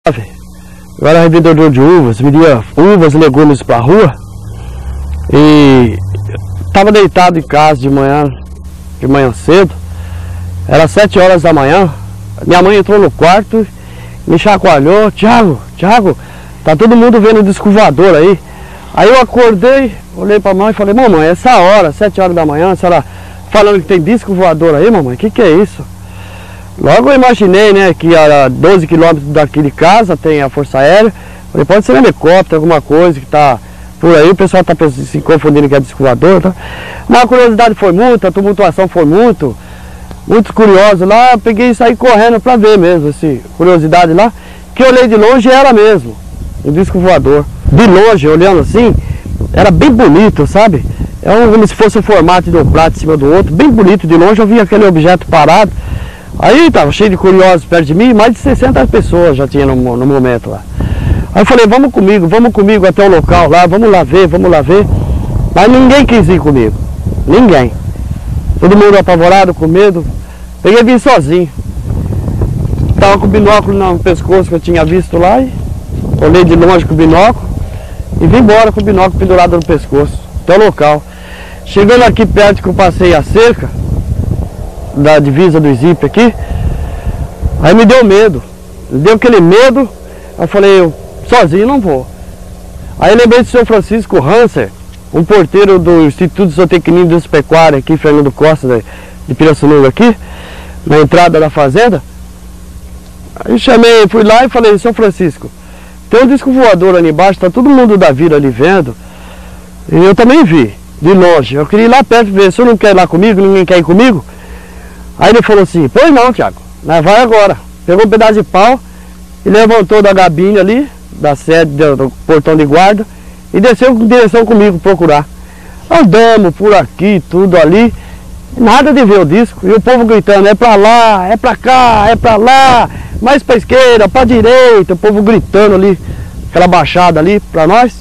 Eu era revendedor de uvas, vendia uvas e legumes pra rua. E estava deitado em casa de manhã cedo. Era 7 horas da manhã. Minha mãe entrou no quarto, me chacoalhou. Thiago, tá todo mundo vendo o disco voador aí. Aí eu acordei, olhei pra mãe e falei: mamãe, essa hora, 7 horas da manhã, a senhora falando que tem disco voador aí, mamãe, que é isso? Logo eu imaginei, né, que a 12 quilômetros daqui de casa tem a Força Aérea. Falei, pode ser um helicóptero, alguma coisa que tá por aí, o pessoal tá se confundindo que é disco voador, tá? Mas a curiosidade foi muita, a tumultuação foi muito curioso lá. Eu peguei e saí correndo pra ver mesmo, essa curiosidade lá, que eu olhei de longe era mesmo um disco voador. De longe, olhando assim, era bem bonito, sabe? É como se fosse o formato de um prato em cima do outro, bem bonito. De longe eu vi aquele objeto parado. Aí tava cheio de curiosos perto de mim, mais de 60 pessoas já tinha no momento lá. Aí eu falei, vamos comigo até o local lá, vamos lá ver. Mas ninguém quis ir comigo, ninguém. Todo mundo apavorado, com medo. Peguei e vim sozinho. Tava com o binóculo no pescoço que eu tinha visto lá, e olhei de longe com o binóculo e vim embora com o binóculo pendurado no pescoço, até o local. Chegando aqui perto que eu passei a cerca da divisa do Zip aqui, aí me deu medo, deu aquele medo. Eu falei, eu sozinho não vou. Aí lembrei do senhor Francisco Hanser, um porteiro do Instituto de Zootecnia e Indústria Pecuária aqui, Fernando Costa, de Pirassununga aqui, na entrada da fazenda. Aí chamei, fui lá e falei, senhor Francisco, tem um disco voador ali embaixo, tá todo mundo da vila ali vendo, e eu também vi, de longe. Eu queria ir lá perto ver, o senhor não quer ir lá comigo, ninguém quer ir comigo? Aí ele falou assim, pois não, Thiago, nós vai agora. Pegou um pedaço de pau e levantou da gabine ali, da sede do portão de guarda, e desceu em direção comigo procurar. Andamos por aqui, tudo ali, nada de ver o disco, e o povo gritando, é pra lá, é pra cá, é pra lá, mais pra esquerda, pra direita, o povo gritando ali, aquela baixada ali pra nós.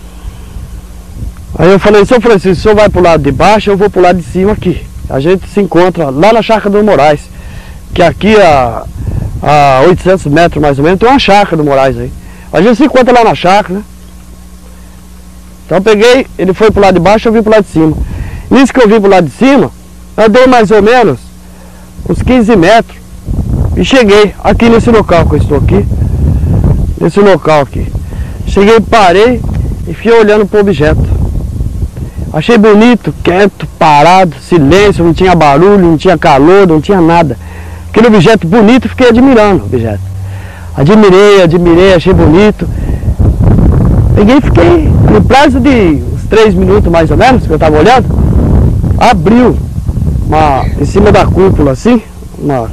Aí eu falei, senhor Francisco, o senhor vai pro lado de baixo, eu vou pro lado de cima aqui. A gente se encontra lá na Chácara do Moraes, que aqui a 800 metros mais ou menos tem uma chácara do Moraes aí. A gente se encontra lá na chácara, né? Então eu peguei, ele foi pro lado de baixo, eu vim pro lado de cima. Nisso que eu vim pro lado de cima, andei mais ou menos uns 15 metros e cheguei aqui nesse local que eu estou aqui. Nesse local aqui. Cheguei, parei e fui olhando pro objeto. Achei bonito, quieto, parado, silêncio, não tinha barulho, não tinha calor, não tinha nada. Aquele objeto bonito, fiquei admirando o objeto. Admirei, achei bonito. Peguei e fiquei, no prazo de uns 3 minutos mais ou menos, que eu estava olhando, abriu em cima da cúpula assim, uma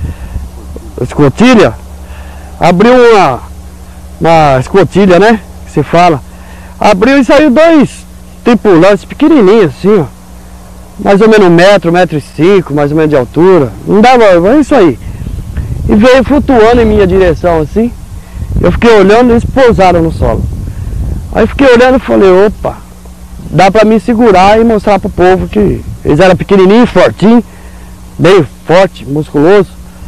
escotilha, abriu uma escotilha, né, que se fala. Abriu e saiu 2 tripulantes pequenininhos assim, ó, mais ou menos 1 metro, 1,5 m mais ou menos de altura, não dava, é isso aí, e veio flutuando em minha direção assim. Eu fiquei olhando e eles pousaram no solo. Aí fiquei olhando e falei, opa, dá pra me segurar e mostrar pro povo que eles eram pequenininhos, fortinhos, bem forte, musculoso.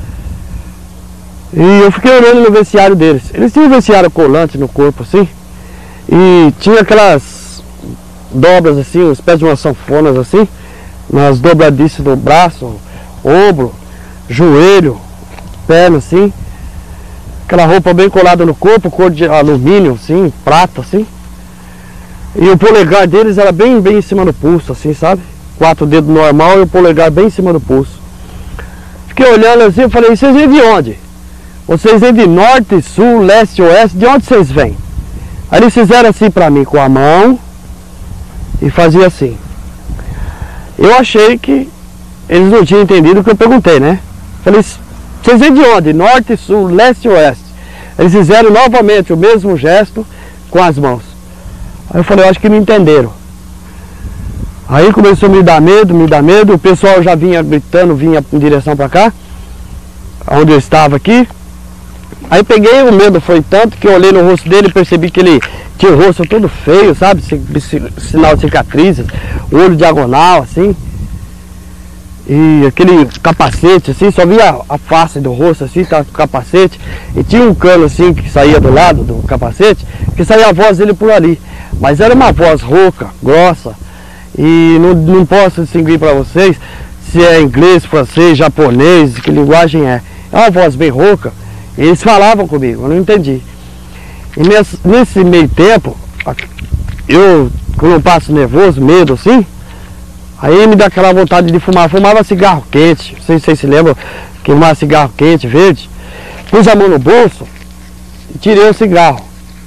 E eu fiquei olhando no vestiário deles. Eles tinham um vestiário colante no corpo assim, e tinha aquelas dobras assim, os pés de umas sanfonas assim, nas dobradiças do braço, ombro, joelho, perna assim, aquela roupa bem colada no corpo, cor de alumínio assim, prata assim, e o polegar deles era bem em cima do pulso assim, sabe? 4 dedos normal e o polegar bem em cima do pulso. Fiquei olhando assim, eu falei, vocês vêm de onde? Vocês vêm de norte, sul, leste, oeste, de onde vocês vêm? Aí eles fizeram assim pra mim com a mão e fazia assim. Eu achei que eles não tinham entendido o que eu perguntei, né? Falei, vocês vêm de onde? Norte, sul, leste e oeste. Eles fizeram novamente o mesmo gesto com as mãos. Aí eu falei, eu acho que me entenderam. Aí começou a me dar medo, o pessoal já vinha gritando, vinha em direção para cá, onde eu estava aqui. Aí peguei, o medo foi tanto que eu olhei no rosto dele e percebi que ele tinha o rosto todo feio, sabe? Sinal de cicatrizes, olho diagonal, assim. e aquele capacete assim, só via a face do rosto assim, tá com o capacete, e tinha um cano assim que saía do lado do capacete, que saía a voz dele por ali, mas era uma voz rouca, grossa, e não posso distinguir para vocês se é inglês, francês, japonês, que linguagem é. É uma voz bem rouca, e eles falavam comigo, eu não entendi. E nesse meio tempo, eu, quando eu passo nervoso, medo assim, aí me dá aquela vontade de fumar. Fumava cigarro quente, não sei se vocês se lembram, que fumava cigarro quente, verde. Pus a mão no bolso e tirei o cigarro.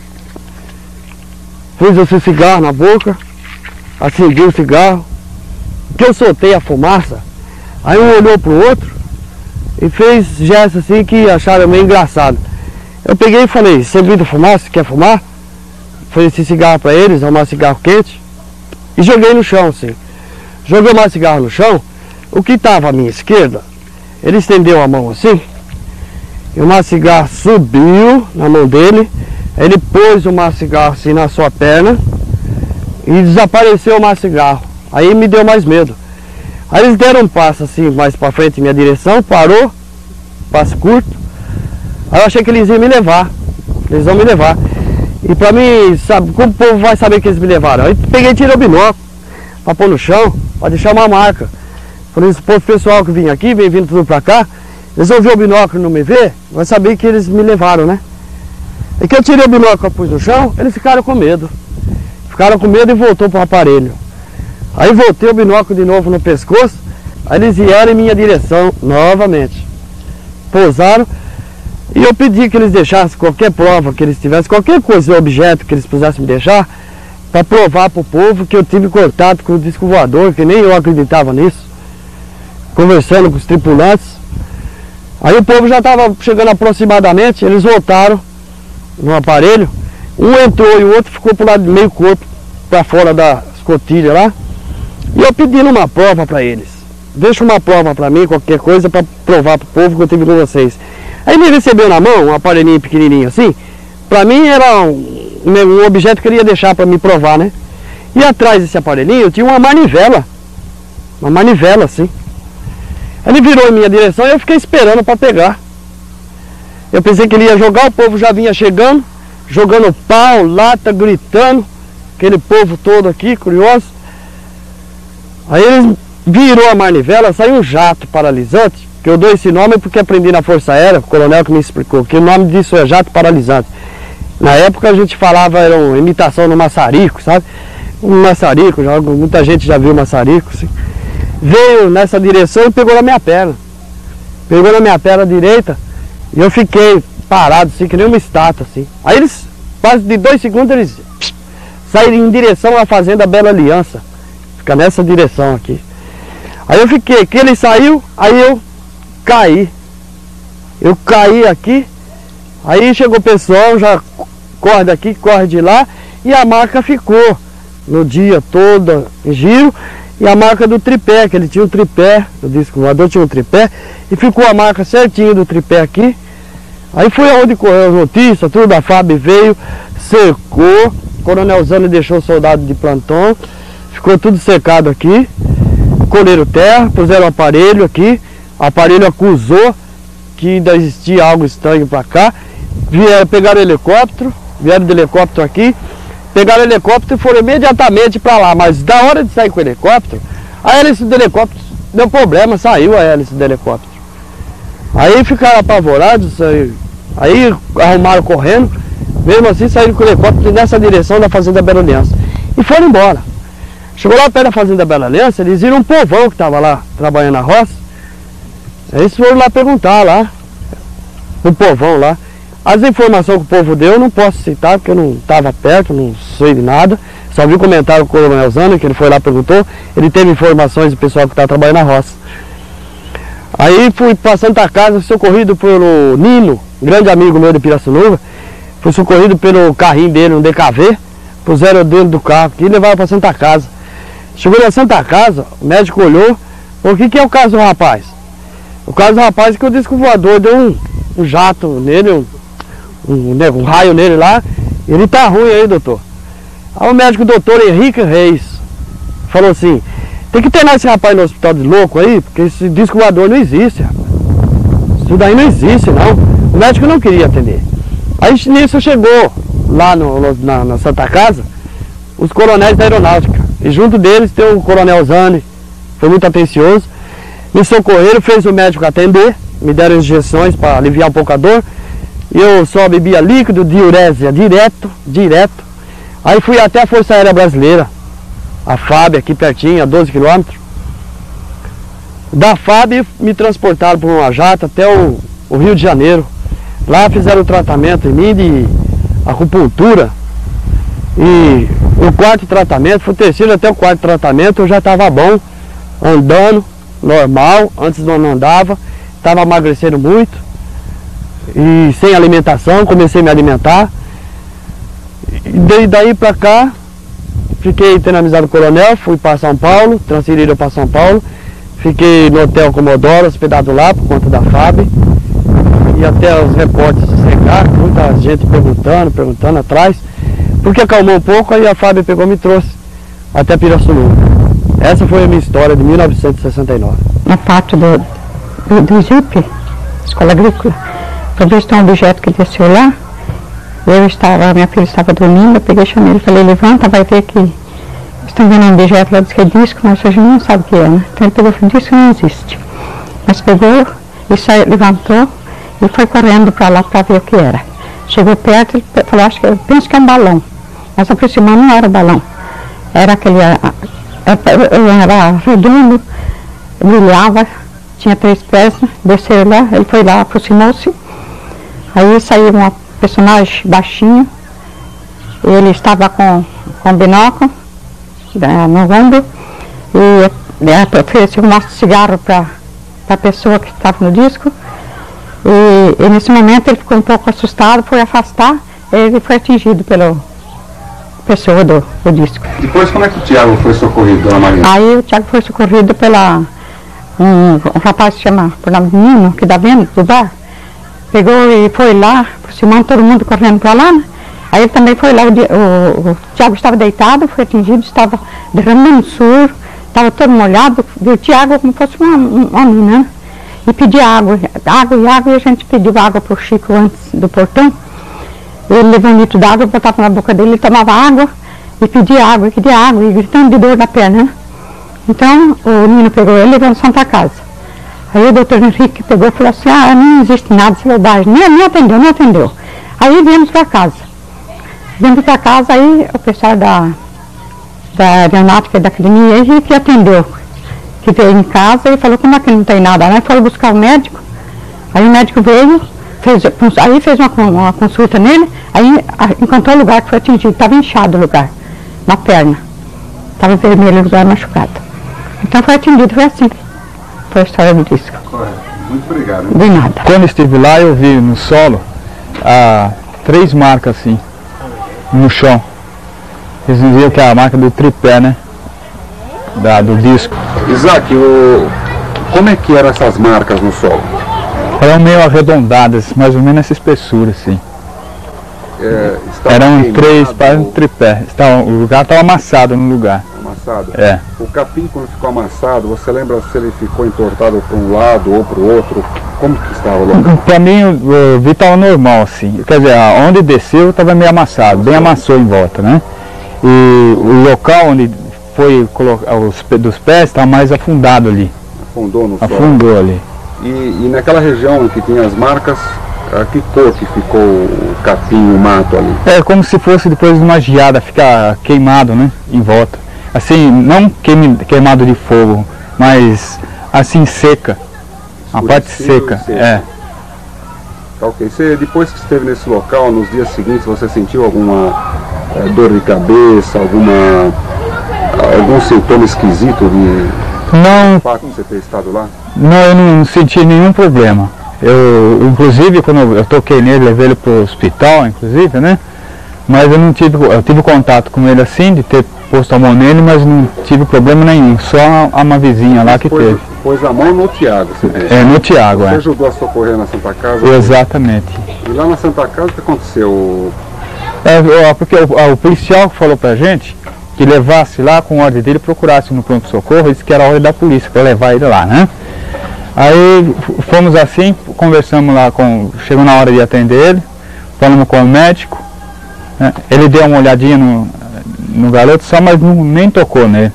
Pus esse cigarro na boca, acendi o cigarro, que eu soltei a fumaça, aí um olhou pro outro e fez gesto assim que acharam meio engraçado. Eu peguei e falei, você viu fumar, você quer fumar? Ofereci cigarro para eles, arrumar cigarro quente, e joguei no chão assim. Joguei mais cigarro no chão, o que estava à minha esquerda, ele estendeu a mão assim, e o cigarro subiu na mão dele, ele pôs o cigarro assim na sua perna, e desapareceu o cigarro. Aí me deu mais medo. Aí eles deram um passo assim, mais para frente em minha direção, parou, passo curto. Aí eu achei que eles iam me levar, eles vão me levar. E pra mim, sabe, como o povo vai saber que eles me levaram? Aí peguei e tirei o binóculo, pra pôr no chão, pra deixar uma marca. Falei, esse povo pessoal que vinha aqui, vem vindo tudo pra cá, eles vão ver o binóculo e não me ver, vai saber que eles me levaram, né? E que eu tirei o binóculo e pus no chão, eles ficaram com medo. Ficaram com medo e voltou pro aparelho. Aí voltei o binóculo de novo no pescoço, aí eles vieram em minha direção novamente. Pousaram. E eu pedi que eles deixassem qualquer prova que eles tivessem, qualquer coisa, objeto que eles pudessem me deixar, para provar para o povo que eu tive contato com o disco voador, que nem eu acreditava nisso, conversando com os tripulantes. Aí o povo já estava chegando aproximadamente, eles voltaram no aparelho, um entrou e o outro ficou pro lado de meio corpo, para fora da escotilha lá, e eu pedindo uma prova para eles. Deixa uma prova para mim, qualquer coisa, para provar para o povo que eu tive com vocês. Aí me recebeu na mão um aparelhinho pequenininho assim, pra mim era um objeto que ele ia deixar pra me provar, né? E atrás desse aparelhinho tinha uma manivela assim. Ele virou em minha direção e eu fiquei esperando pra pegar. Eu pensei que ele ia jogar, o povo já vinha chegando, jogando pau, lata, gritando, aquele povo todo aqui, curioso. Aí ele virou a manivela, saiu um jato paralisante, que eu dou esse nome porque aprendi na Força Aérea, o coronel que me explicou, que o nome disso é jato paralisante. Na época a gente falava, era uma imitação no maçarico, sabe? Um maçarico, muita gente já viu maçarico, assim. Veio nessa direção e pegou na minha perna. Pegou na minha perna direita e eu fiquei parado, assim, que nem uma estátua, assim. Aí eles, quase de 2 segundos, eles saíram em direção à Fazenda Bela Aliança. Fica nessa direção aqui. Aí eu fiquei, que ele saiu, aí eu caí. Eu caí aqui, aí chegou o pessoal, já corre daqui, corre de lá, e a marca ficou no dia todo em giro, e a marca do tripé, que ele tinha um tripé, o disco voador tinha um tripé, e ficou a marca certinho do tripé aqui. Aí foi onde correu as notícias, tudo, a FAB veio, cercou, o Coronel Zani deixou o soldado de plantão, ficou tudo cercado aqui, colheram terra, puseram o aparelho aqui, o aparelho acusou que ainda existia algo estranho para cá, pegaram o helicóptero, vieram de helicóptero aqui, pegaram o helicóptero e foram imediatamente para lá, mas da hora de sair com o helicóptero, a hélice do helicóptero deu problema, saiu a hélice do helicóptero. Aí ficaram apavorados, aí arrumaram correndo, mesmo assim saíram com o helicóptero nessa direção da Fazenda Bela Aliança e foram embora. Chegou lá perto da Fazenda Bela Aliança, eles viram um povão que estava lá trabalhando na roça. Eles foram lá perguntar lá, o povão lá. As informações que o povo deu eu não posso citar, porque eu não estava perto, não sei de nada. Só vi comentário com o Coronel Zani, que ele foi lá e perguntou. Ele teve informações do pessoal que está trabalhando na roça. Aí fui para Santa Casa, socorrido pelo Nino, grande amigo meu de Pirassununga. Fui socorrido pelo carrinho dele, um DKV. Puseram dentro do carro aqui e levaram para Santa Casa. Chegou na Santa Casa, o médico olhou. O que é o caso do rapaz? O caso do rapaz é que o disco voador deu um jato nele, um raio nele lá. E ele tá ruim aí, doutor. Aí o médico doutor Henrique Reis falou assim: Tem que internar esse rapaz no hospital de louco aí, porque esse disco voador não existe, rapaz. Isso daí não existe, não. O médico não queria atender. Aí nisso chegou lá na Santa Casa os coronéis da aeronáutica. E junto deles tem o coronel Zani, foi muito atencioso. Me socorreram, fez o médico atender, me deram injeções para aliviar um pouco a dor. E eu só bebia líquido, diurésia, direto. Aí fui até a Força Aérea Brasileira, a FAB, aqui pertinho, a 12 quilômetros. Da FAB me transportaram por uma jato até o Rio de Janeiro. Lá fizeram o tratamento em mim de acupuntura. E o quarto tratamento, foi o terceiro até o quarto tratamento, eu já estava bom, andando, normal, antes não andava, estava emagrecendo muito. E sem alimentação, comecei a me alimentar. E daí pra cá, fiquei tendo amizade com o coronel, fui para São Paulo, transferido para São Paulo. Fiquei no Hotel Comodoro, hospedado lá por conta da FAB. E até os repórteres chegaram, muita gente perguntando atrás. Porque acalmou um pouco, aí a FAB pegou e me trouxe até Pirassununga. Essa foi a minha história de 1969. Na parte do Jeep, Escola Agrícola, eu vi um objeto que desceu lá. Minha filha estava dormindo, eu peguei, chamei ele, falei, levanta, vai ver que estão vendo um objeto lá, disse que é disco, mas a gente não sabe o que é, né? Então ele pegou e falou, disco não existe. Mas pegou e saiu, levantou e foi correndo para lá para ver o que era. Chegou perto, ele falou, eu penso que é um balão. Mas aproximando não era balão. Era aquele, era redondo, brilhava, tinha 3 pés, desceu lá, ele foi lá, aproximou-se. Aí saiu uma personagem baixinho, ele estava com binóculo no ombro e ofereceu um cigarro para a pessoa que estava no disco. E nesse momento ele ficou um pouco assustado, foi afastar, ele foi atingido pela pessoa do disco. Depois como é que o Tiago foi socorrido, dona Maria? Aí o Tiago foi socorrido pela um rapaz que chama por nome de Nino, que dá vendo do bar. Pegou e foi lá, aproximando todo mundo correndo para lá, né? Aí ele também foi lá, o Tiago estava deitado, foi atingido, estava derramando suor, estava todo molhado, viu o Tiago como se fosse um homem, né? E pedia água, e a gente pediu água para o Chico antes do portão. Ele levou um litro d'água, botava na boca dele, ele tomava água e pedia água, e gritando de dor na perna, né? Então o menino pegou ele e levou na Santa Casa. Aí o doutor Henrique pegou e falou assim, não existe nada, isso é bobagem. Nem atendeu. Aí viemos para casa. Aí o pessoal da aeronáutica e da academia, ele que atendeu, que veio em casa e falou, como é que não tem nada, né? Foram buscar o médico, aí o médico veio, fez uma consulta nele, aí encontrou o lugar que foi atingido, estava inchado o lugar, na perna, estava vermelho o lugar machucado. Então foi atingido, foi assim. Foi a história do disco. Correto. Muito obrigado. Hein? De nada. Quando estive lá, eu vi no solo 3 marcas assim, no chão. Eles diziam que é a marca do tripé, né? Do disco. Isaac, como é que eram essas marcas no solo? Eram meio arredondadas, mais ou menos essa espessura, assim. Eram 3, parece um tripé. O lugar estava amassado no lugar. Amassado? É. O capim, quando ficou amassado, você lembra se ele ficou entortado para um lado ou para o outro? Como que estava o local? Para mim, eu vi que estava normal, assim. Quer dizer, onde desceu estava meio amassado, bem amassou em volta, né? E o local onde foi colocar dos pés estava mais afundado ali. Afundou no solo? Afundou ali. E naquela região em que tinha as marcas, a que cor que ficou o capim, o mato ali? É como se fosse depois de uma geada, ficar queimado, né, em volta. Assim, não queimado de fogo, mas assim seca. A parte seca, é. Tá, ok. Depois que esteve nesse local, nos dias seguintes, você sentiu alguma dor de cabeça, algum sintoma esquisito Não. O fato de você ter estado lá? Não, eu não senti nenhum problema. Inclusive, quando eu toquei nele, levei ele para o hospital, inclusive, né? Mas eu tive contato com ele assim, de ter posto a mão nele, mas não tive problema nenhum. Só uma vizinha lá que teve. Pôs a mão no Tiago, você disse? É, no Tiago, Você ajudou a socorrer na Santa Casa? Exatamente. E lá na Santa Casa, o que aconteceu? Porque o policial falou pra gente que levasse lá com ordem dele, procurasse no pronto-socorro, disse que era a ordem da polícia para levar ele lá, né? Aí fomos assim, conversamos lá chegou na hora de atender ele, falamos com o médico, né? Ele deu uma olhadinha no garoto só, mas nem tocou nele.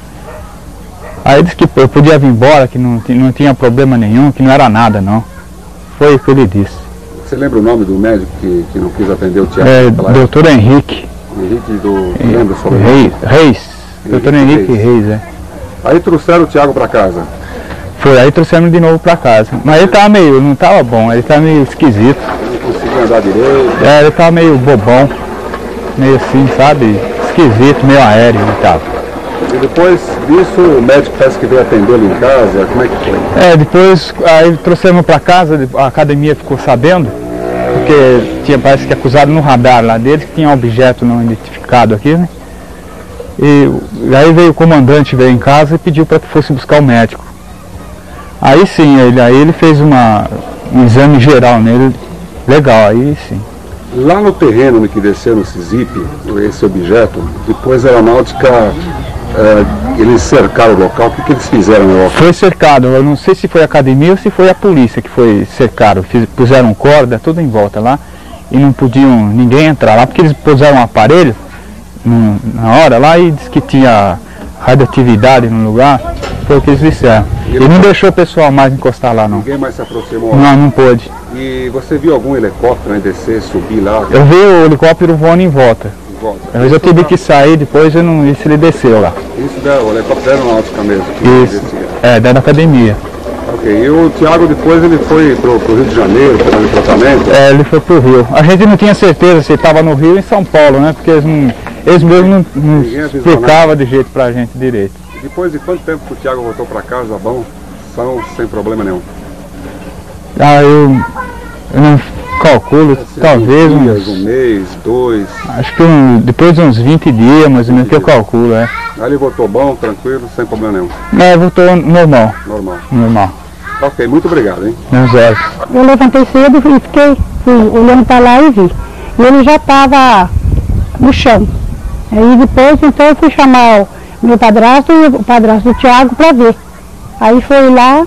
Aí disse que eu podia vir embora, que não tinha problema nenhum, que não era nada não. Foi o que ele disse. Você lembra o nome do médico que não quis atender o Thiago? Doutor Henrique. Henrique lembra sobre Reis. Doutor Henrique Reis, é. Aí trouxeram o Thiago para casa? Foi, aí trouxemos de novo para casa. Mas ele tava não estava bom, ele estava meio esquisito. Ele não conseguia andar direito? Ele estava meio bobão, meio assim, sabe? Esquisito, meio aéreo e tal. E depois disso o médico parece que veio atender ele em casa, como é que foi? Depois aí trouxemos para casa, a academia ficou sabendo, porque parece que acusado no radar lá deles que tinha um objeto não identificado aqui, né? E aí veio o comandante, veio em casa e pediu para que fosse buscar o médico. Aí sim, ele fez um exame geral nele, legal, aí sim. Lá no terreno no que desceu no CISIP, esse objeto, depois a aeronáutica, eles cercaram o local, o que eles fizeram no local? Foi cercado, eu não sei se foi a academia ou se foi a polícia que foi cercado, puseram corda, tudo em volta lá, e não podiam ninguém entrar lá, porque eles puseram um aparelho na hora lá e disse que tinha radioatividade no lugar, foi o que eles disseram. E não deixou o pessoal mais encostar lá não. Ninguém mais se aproximou? Não pôde. E você viu algum helicóptero descer, subir lá? Eu vi o helicóptero voando em volta. Mas eu tive que sair, depois eu não vi se ele desceu lá. Isso o helicóptero aeronáutica mesmo? Isso, da academia. Ok, e o Thiago depois ele foi pro Rio de Janeiro, fazendo tratamento? Ele foi pro Rio. A gente não tinha certeza se ele estava no Rio ou em São Paulo, né? Porque eles mesmos não explicavam de jeito pra gente direito. E depois de quanto tempo que o Thiago voltou pra casa, bom, sem problema nenhum? Eu não calculo, talvez um mês, 2... Acho que depois de uns 20 dias, mais ou menos, que eu calculo, Aí ele voltou bom, tranquilo, sem problema voltou nenhum? normal. Normal. Ok, muito obrigado, hein? Eu levantei cedo e fui olhando para lá e vi. E ele já estava no chão. Aí depois, então, eu fui chamar o meu padrasto e o padrasto do Thiago para ver. Aí foi lá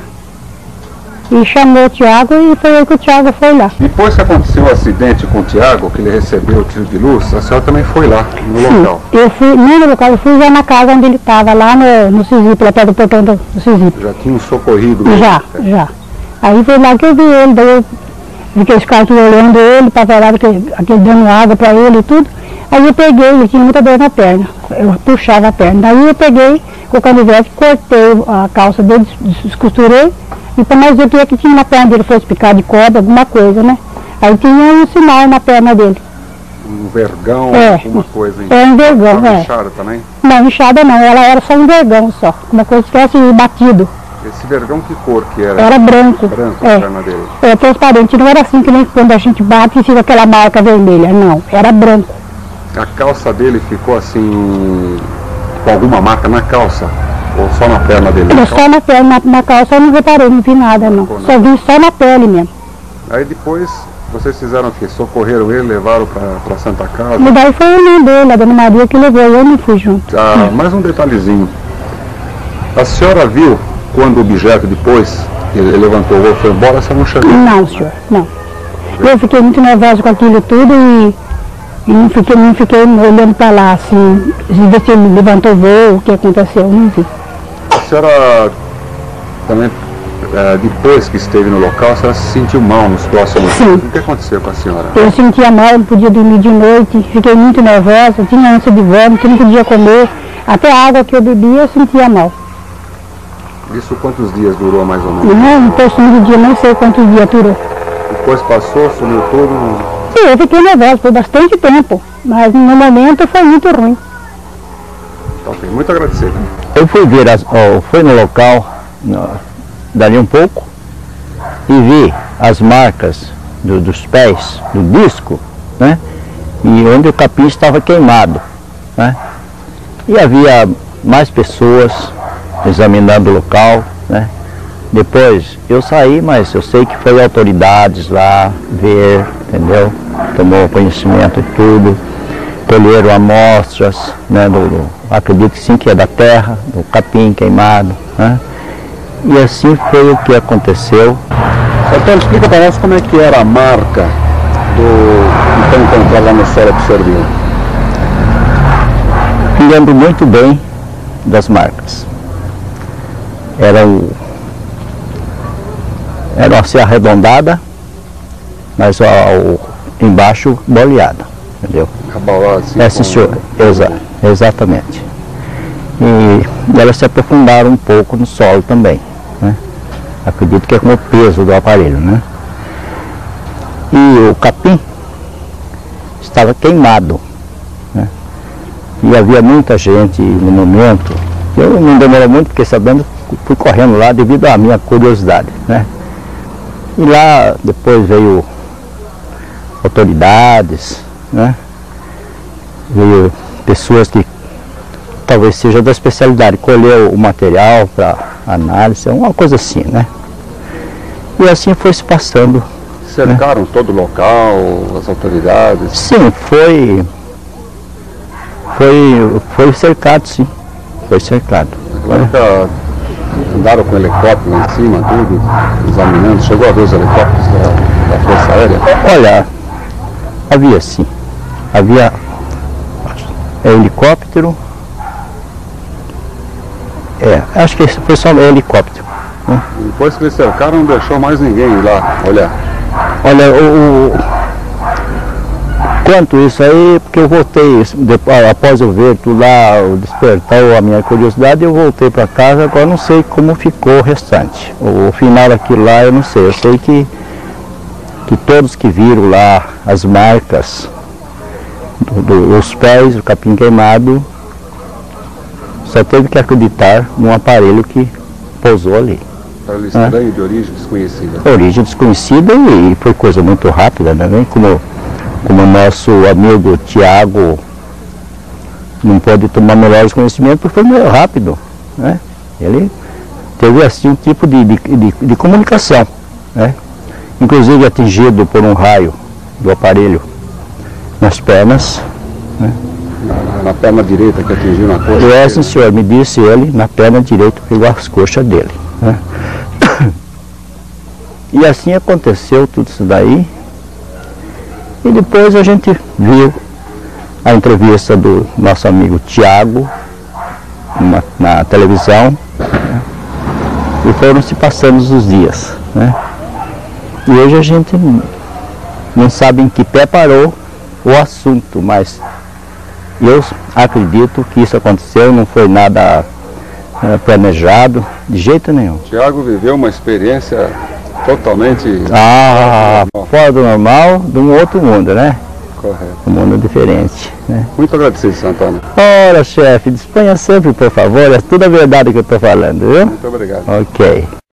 e chamou o Thiago e foi aí que o Thiago foi lá. Depois que aconteceu o acidente com o Thiago, que ele recebeu o tiro de luz, a senhora também foi lá, no local? Eu fui, não no local, eu fui já na casa onde ele estava, lá no CISIP, lá perto do portão do CISIP. Já tinha socorrido? Já. Aí foi lá que eu vi ele, daí eu fiquei os caras olhando ele, para falar aquele dando água para ele e tudo. Aí eu peguei, ele tinha muita dor na perna, eu puxava a perna. Daí eu peguei com o canivete, cortei a calça dele, descosturei, e para mais ver o que tinha na perna dele, fosse picar de corda, alguma coisa, né? Aí tinha um sinal na perna dele. Um vergão, alguma coisa, hein? Um vergão, inchada também? Não, inchada não, ela era só um vergão só, uma coisa que tivesse batido. Esse vergão que cor que era? Era branco. Branco a perna dele? Transparente, não era assim que nem quando a gente bate e fica aquela marca vermelha, não, era branco. A calça dele ficou assim, com alguma marca na calça? Ou só na perna dele? Só na perna, na calça eu não reparei, não vi nada não. Só vi só na pele mesmo. Aí depois vocês fizeram o quê? Socorreram ele, levaram para Santa Casa? E daí foi o irmão dele, a dona Maria, que levou, eu não fui junto. Mais um detalhezinho. A senhora viu quando o objeto depois ele levantou ou foi embora, você não chegou? Não, senhor, não. Eu fiquei muito nervosa com aquilo tudo e não fiquei olhando para lá, assim, ver se ele levantou o voo, o que aconteceu, não vi. A senhora também, depois que esteve no local, a senhora se sentiu mal nos próximos dias? O que aconteceu com a senhora? Eu sentia mal, não podia dormir de noite, fiquei muito nervosa, tinha ânsia de vômito, não podia comer, até a água que eu bebia eu sentia mal. Isso quantos dias durou mais ou menos? Não estou de dia, não sei quantos dias durou. Depois passou, sumiu tudo? Sim, eu fiquei nervosa por bastante tempo, mas no momento foi muito ruim. Ok, muito agradecido. Eu fui ver, fui no local, dali um pouco, e vi as marcas dos pés, do disco, né? E onde o capim estava queimado, né? E havia mais pessoas examinando o local, né? Depois eu saí, mas eu sei que foi autoridades lá ver, entendeu? Tomou conhecimento de tudo. colheram amostras, né, acredito que sim, que é da terra, do capim queimado, né? E assim foi o que aconteceu. Então explica para nós como é que era a marca do que foi encontrado lá no solo que o senhor viu. Me lembro muito bem das marcas. Era assim arredondada, mas embaixo boleada, entendeu? Abaulado assim. Sim, senhor. Exatamente. E elas se aprofundaram um pouco no solo também, né? Acredito que é com o peso do aparelho, né? E o capim estava queimado, né? E havia muita gente no momento. Eu não demorei muito, porque sabendo, fui correndo lá devido à minha curiosidade, né? E lá depois veio autoridades, né? Veio pessoas que talvez seja da especialidade, colheu o material para análise, uma coisa assim, né? E assim foi se passando. Cercaram, né, todo o local, as autoridades? Sim, foi cercado, sim. Foi cercado. Agora andaram com helicóptero lá em cima, tudo, examinando. Chegou a ver os helicópteros da Força Aérea? Olha, havia sim. Havia helicóptero. Acho que foi só helicóptero, né? Depois que eles cercaram, não deixou mais ninguém ir lá olhar. Olha, quanto isso aí, porque eu voltei, após eu ver tudo lá, o despertar a minha curiosidade, eu voltei para casa. Agora não sei como ficou o restante. O final daquilo lá eu não sei. Eu sei que todos que viram lá as marcas dos pés, do capim queimado, só teve que acreditar num aparelho que pousou ali. Aparelho estranho, de origem desconhecida. Origem desconhecida, e foi coisa muito rápida, né? Como o nosso amigo Tiago não pode tomar melhores conhecimentos, porque foi meio rápido, né? Ele teve assim um tipo de comunicação, né? Inclusive atingido por um raio do aparelho nas pernas, né? Na perna direita que atingiu na coxa? Sim, senhor, me disse ele, na perna direita, pegou as coxas dele, né? E assim aconteceu tudo isso daí. E depois a gente viu a entrevista do nosso amigo Tiago na televisão, né? E foram se passando os dias, né? E hoje a gente não sabe em que pé parou o assunto, mas eu acredito que isso aconteceu, não foi nada planejado, de jeito nenhum. Tiago viveu uma experiência totalmente fora do normal, de um outro mundo, né? Correto. Um mundo diferente, né? Muito agradecido, Sr. Antônio. Ora, chefe, disponha sempre, por favor, é tudo a verdade que eu estou falando, viu? Muito obrigado. Ok.